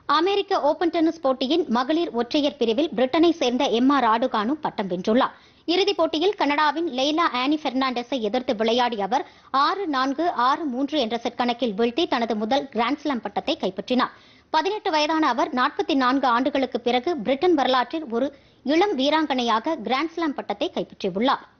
அமெரிக்க open tennis போட்டியின் மகளிர் ஒற்றையர் பிரிவில் பிரிட்டனை சேர்ந்த எம்மா ராடுகானு பட்டம் வென்றுள்ளார். இறுதிப் போட்டியில் கனடாவின் லெய்லா ஆனி பெர்னாண்டஸை எதிர்த்து விளையாடிய அவர் 6-4, 6-3 என்ற செட் கணக்கில் வீழ்த்தி தனது முதல் கிராண்ட்ஸ்லாம் பட்டத்தை கைப்பற்றினார். 18 வயதான அவர் 44 ஆண்டுகளுக்கு பிறகு பிரிட்டன் வரலாற்றில் ஒரு இளம் வீராங்கனையாக கிராண்ட்ஸ்லாம் பட்டத்தை கைப்பற்றியுள்ளார்.